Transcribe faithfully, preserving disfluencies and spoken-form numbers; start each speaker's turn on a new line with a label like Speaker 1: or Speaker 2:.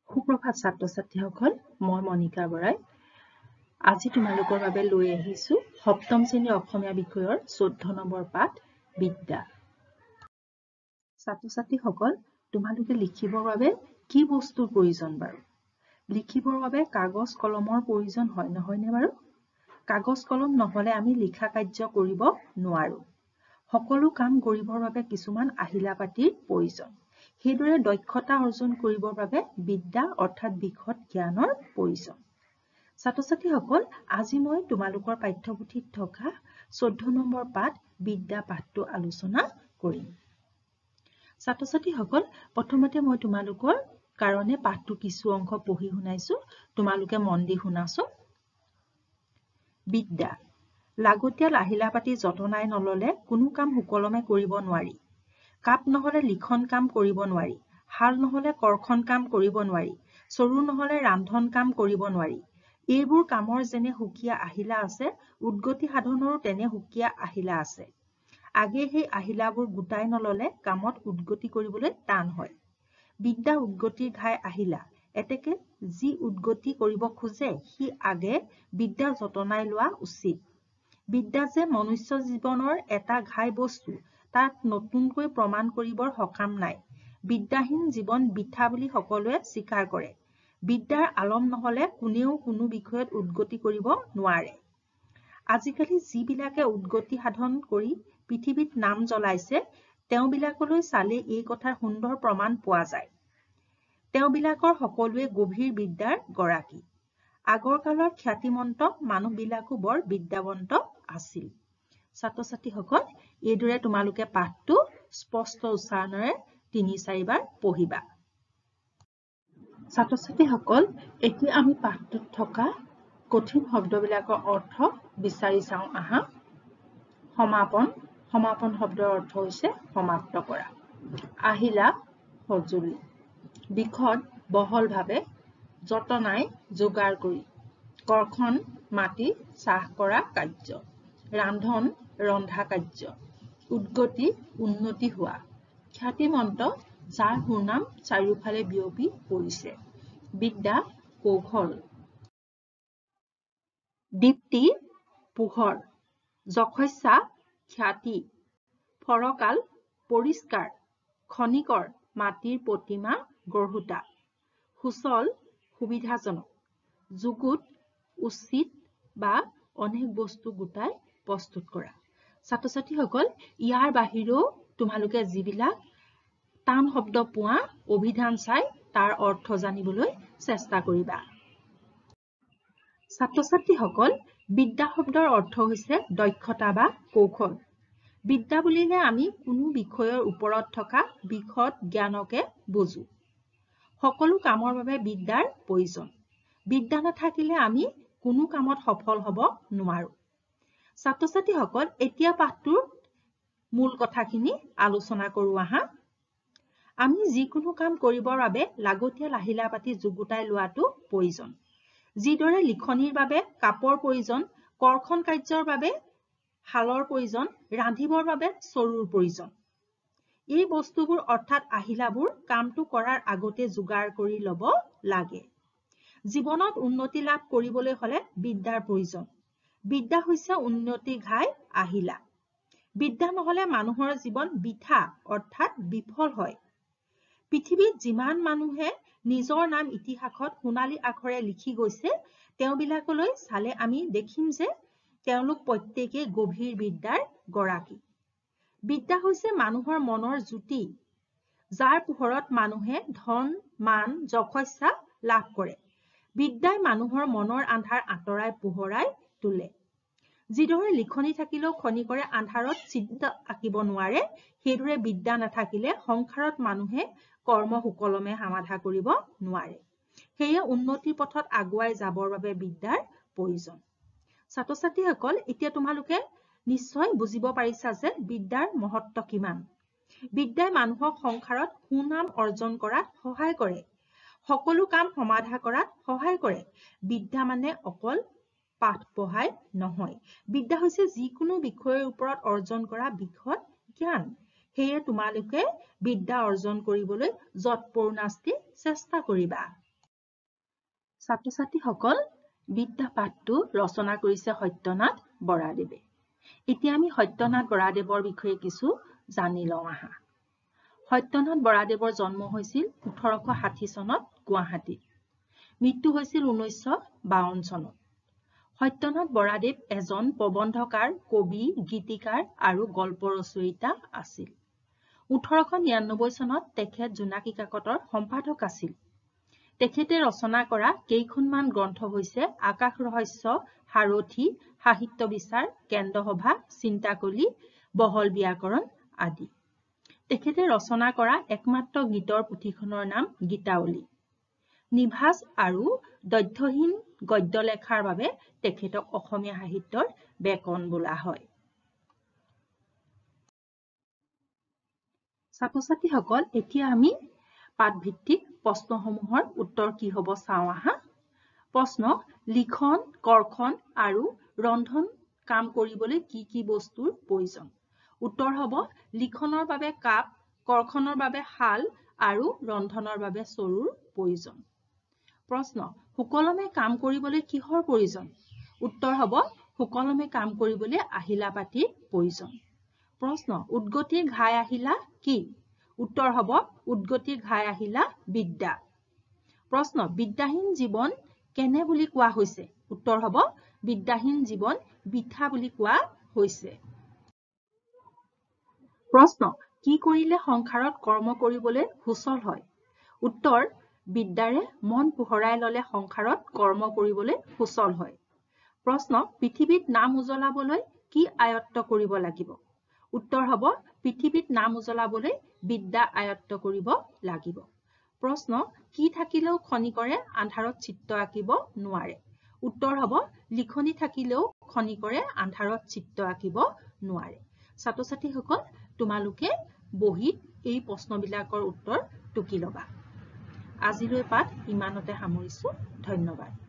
Speaker 1: সুপ্ৰভাত ছাত্ৰ ছাত্ৰীসকল, মই মনিকা বৰাই আজি তোমালোকৰ বাবে লৈ আহিছো সপ্তম শ্ৰেণীৰ অসমীয়া বিষয়ৰ চৈধ্য নম্বৰ পাঠ বিদ্যা। ছাত্ৰ ছাত্ৰীসকল, তোমালোকে লিখিবৰ বাবে কি বস্তুৰ প্ৰয়োজন বাৰু? লিখিবৰ বাবে কাগজ কলমৰ প্ৰয়োজন হয় নহয়নে বাৰু? কাগজ কলম নহলে আমি লিখা কাৰ্য কৰিব নোৱাৰো। সকলো কাম কৰিবৰ বাবে কিছুমান আহিলা পাতিৰ প্ৰয়োজন। সেইদৰে দক্ষতা অৰ্জন কৰিবৰ বাবে বিদ্যা অৰ্থাৎ বিশদ জ্ঞানৰ প্ৰয়োজন। ছাত্ৰ ছাত্ৰীসকল, আজি মই তোমালোকৰ পাঠ্যপুথিত থকা চৈধ্য নম্বৰ পাঠ বিদ্যা পাঠটো আলোচনা কৰিম। ছাত্ৰ ছাত্ৰীসকল, প্ৰথমতে মই তোমালোকৰ কাৰণে পাঠটো কিছু অংশ পঢ়ি শুনাইছো, তোমালোকে মন দি শুনাচোন। বিদ্যা। লাগতিয়াল আহিলা পাতি যতনাই নললে কোনো কাম সুকলমে কৰিব নোৱাৰি। কাপ নহলে লিখন কাম কৰিব নোৱাৰি। হাল নহলে কৰ্ষণ কাম কৰিব নোৱাৰি। চৰু নহলে ৰান্ধন কাম কৰিব নোৱাৰি। এইবোৰ কামৰ যেনে সুকীয়া আহিলা আছে, উদ্গতি সাধনৰো তেনে সুকীয়া আহিলা আছে। আগে সেই আহিলাবোৰ গোটাই নললে কামত উদ্গতি কৰিবলৈ টান হয়। বিদ্যা উদ্গতিৰ ঘাই আহিলা, এতেকে যি উদ্গতি কৰিব খোজে সি আগে বিদ্যা যতনাই লোৱা উচিত। বিদ্যা যে মনুষ্য জীৱনৰ এটা ঘাই বস্তু, তাক নতুনকৈ প্ৰমাণ কৰিবৰ সকাম নাই। বিদ্যাহীন জীৱন বৃথা বুলি সকলোৱে স্বীকাৰ কৰে। বিদ্যাৰ আলম নহলে কোনেও কোনো বিষয়ত উদ্গতি কৰিব নোৱাৰে। আজিকালি যিবিলাকে উদ্গতি সাধন কৰি পৃথিৱীত নাম জ্বলাইছে, তেওঁবিলাকলৈ চালে এই কথাৰ সুন্দৰ প্ৰমাণ পোৱা যায়। তেওঁবিলাকৰ সকলোৱে গভীৰ বিদ্যাৰ গৰাকী। আগৰ কালৰ খ্যাতিমন্ত মানুহবিলাকো বৰ বিদ্যাৱন্ত আছিল। ছাত্ৰ ছাত্ৰীসকল, এইদৰে তোমালোকে পাঠটো স্পষ্ট উচ্চাৰণেৰে তিনি চাৰিবাৰ পঢ়িবা। ছাত্ৰ ছাত্ৰীসকল, এতিয়া আমি পাঠটোত থকা কঠিন শব্দবিলাকৰ অৰ্থ বিচাৰি চাওঁ আহা। সমাপন। সমাপন শব্দৰ অৰ্থ হৈছে সমাপ্ত কৰা। আহিলা, সঁজুলি। বিশদ, বহলভাৱে। যতনাই, যোগাৰ কৰি। কৰ্ষণ, মাটি চাহ কৰা কাৰ্য। ৰান্ধন, ৰন্ধা কাৰ্য। উদ্গতি, উন্নতি হোৱা। খ্যাতিমন্ত, যাৰ সুনাম চাৰিওফালে বিয়পি পৰিছে। বিদ্যা, কৌশল। দীপ্তি, পোহৰ। যশস্যা, খ্যাতি। ফৰকাল, পৰিষ্কাৰ। খনিকৰ, মাটিৰ প্ৰতিমা গঢ়োতা। সুচল, সুবিধাজনক। যুগুত, উচিত বা অনেক বস্তু গোটাই প্ৰস্তুত কৰা। ছাত্ৰ ছাত্ৰীসকল, ইয়াৰ বাহিৰেও তোমালোকে যিবিলাক টান শব্দ পোৱা, অভিধান চাই তাৰ অৰ্থ জানিবলৈ চেষ্টা কৰিবা। ছাত্ৰ ছাত্ৰীসকল, বিদ্যা শব্দৰ অৰ্থ হৈছে দক্ষতা বা কৌশল। বিদ্যা বুলিলে আমি কোনো বিষয়ৰ ওপৰত থকা বিশদ জ্ঞানকে বুজো। সকলো কামৰ বাবে বিদ্যাৰ প্ৰয়োজন। বিদ্যা নাথাকিলে আমি কোনো কামত সফল হ'ব নোৱাৰো। ছাত্ৰ ছাত্ৰীসকল, এতিয়া পাঠটোৰ মূল কথাখিনি আলোচনা কৰো আহা। আমি যিকোনো কাম কৰিবৰ বাবে লাগতিয়াল আহিলা পাতি যুগুতাই লোৱাটো প্ৰয়োজন। যিদৰে লিখনিৰ বাবে কাপৰ প্ৰয়োজন, কৰ্ষণ কাৰ্যৰ বাবে শালৰ প্ৰয়োজন, ৰান্ধিবৰ বাবে চৰুৰ প্ৰয়োজন। এই বস্তুবোৰ অৰ্থাৎ আহিলাবোৰ কামটো কৰাৰ আগতে যোগাৰ কৰি ল'ব লাগে। জীৱনত উন্নতি লাভ কৰিবলৈ হলে বিদ্যাৰ প্ৰয়োজন। বিদ্যা হৈছে উন্নতিৰ ঘাই আহিলা। বিদ্যা নহলে মানুহৰ জীৱন বৃথা অৰ্থাৎ বিফল হয়। পৃথিৱীত যিমান মানুহে নিজৰ নাম ইতিহাসত সোণালী আখৰে লিখি গৈছে, তেওঁবিলাকলৈ চালে আমি দেখিম যে তেওঁলোক প্ৰত্যেকেই গভীৰ বিদ্যাৰ গৰাকী। বিদ্যা হৈছে মানুহৰ মনৰ জ্যোতি, যাৰ পোহৰত মানুহে ধন, মান, যশস্যা লাভ কৰে। বিদ্যাই মানুহৰ মনৰ আন্ধাৰ আঁতৰাই পোহৰাই তোলে। যিদৰে লিখনি থাকিলেও খনিকৰে আন্ধাৰত চিত্ৰ আঁকিব নোৱাৰে, সেইদৰে বিদ্যা নাথাকিলে সংসাৰত মানুহে কৰ্ম সুকলমে সমাধা কৰিব নোৱাৰে। সেয়ে উন্নতিৰ পথত আগুৱাই যাবৰ বাবে বিদ্যাৰ প্ৰয়োজন। ছাত্ৰ ছাত্ৰীসকল, এতিয়া তোমালোকে নিশ্চয় বুজিব পাৰিছা যে বিদ্যাৰ মহত্ব কিমান। বিদ্যাই মানুহক সংসাৰত সুনাম অৰ্জন কৰাত সহায় কৰে। সকলো কাম সমাধা কৰাত সহায় কৰে। বিদ্যা মানে অকল পাঠ পঢ়াই নহয়। বিদ্যা হৈছে যিকোনো বিষয়ৰ ওপৰত অৰ্জন কৰা বিশদ জ্ঞান। সেয়ে তোমালোকে বিদ্যা অৰ্জন কৰিবলৈ যৎপৰোনাস্তি চেষ্টা কৰিবা। ছাত্ৰ-ছাত্ৰীসকল বিদ্যা পাঠটো ৰচনা কৰিছে সত্যনাথ বৰাদেৱে। এতিয়া আমি সত্যনাথ বৰাদেৱৰ বিষয়ে কিছু জানি লওঁ আহা। সত্যনাথ বৰাদেৱৰ জন্ম হৈছিল ওঠৰশ ষাঠি চনত গুৱাহাটীত। মৃত্যু হৈছিল ঊনৈছশ বাৱন্ন চনত। সত্যনাথ বৰাদেৱ এজন প্ৰবন্ধকাৰ, কবি, গীতিকাৰ আৰু গল্প ৰচয়িতা আছিল। ওঠৰশ নিৰান্নব্বৈ চনত তেখেত জোনাকী কাকতৰ সম্পাদক আছিল। তেখেতে ৰচনা কৰা কেইখনমান গ্ৰন্থ হৈছে আকাশ ৰহস্য, সাৰথি, সাহিত্য বিচাৰ, কেন্দ্ৰসভা, চিন্তাকলি, বহল ব্যাকৰণ আদি। তেখেতে ৰচনা কৰা একমাত্ৰ গীতৰ পুথিখনৰ নাম গীতাৱলী। নিভাঁজ আৰু দধ্যহীন গদ্য লেখাৰ বাবে তেখেতক অসমীয়া সাহিত্যৰ বেকন বোলা হয়। ছাত্ৰ-ছাত্ৰীসকল এতিয়া আমি পাঠভিত্তিক প্ৰশ্নসমূহৰ উত্তৰ কি হ'ব চাওঁ আহা। প্ৰশ্ন, লিখন, কৰ্ষণ আৰু ৰন্ধন কাম কৰিবলৈ কি কি বস্তুৰ প্ৰয়োজন? উত্তৰ হ'ব লিখনৰ বাবে কাপ, কৰ্ষণৰ বাবে শাল আৰু ৰন্ধনৰ বাবে চৰুৰ প্ৰয়োজন। প্ৰশ্ন, সুকলমে কাম কৰিবলৈ কিহৰ প্ৰয়োজন? উত্তৰ হ'ব সুকলমে কাম কৰিবলৈ আহিলা পাতিৰ প্ৰয়োজন। প্ৰশ্ন, উদ্গতিৰ ঘাই আহিলা কি? উত্তৰ হ'ব উদ্গতিৰ ঘাই আহিলা বিদ্যা। প্ৰশ্ন, বিদ্যাহীন জীৱন কেনে বুলি কোৱা হৈছে? উত্তৰ হ'ব বিদ্যাহীন জীৱন বৃথা বুলি কোৱা হৈছে। প্ৰশ্ন, কি কৰিলে সংসাৰত কৰ্ম কৰিবলৈ সুচল হয়? উত্তৰ, বিদ্যাৰে মন পোহৰাই ললে সংসাৰত কৰ্ম কৰিবলৈ সুচল হয়। প্ৰশ্ন, পৃথিৱীত নাম উজ্বলাবলৈ কি আয়ত্ত কৰিব লাগিব? উত্তৰ হ'ব পৃথিৱীত নাম উজ্বলাবলৈ বিদ্যা আয়ত্ত কৰিব লাগিব। প্ৰশ্ন, কি থাকিলেও খনিকৰে আন্ধাৰত চিত্ৰ আঁকিব নোৱাৰে? উত্তৰ হ'ব লিখনি থাকিলেও খনিকৰে আন্ধাৰত চিত্ৰ আঁকিব নোৱাৰে। ছাত্ৰ-ছাত্ৰীসকল তোমালোকে বহীত এই প্ৰশ্নবিলাকৰ উত্তৰ টুকি ল'বা। আজিলৈ পাঠ ইমানতে সামৰিছো। ধন্যবাদ।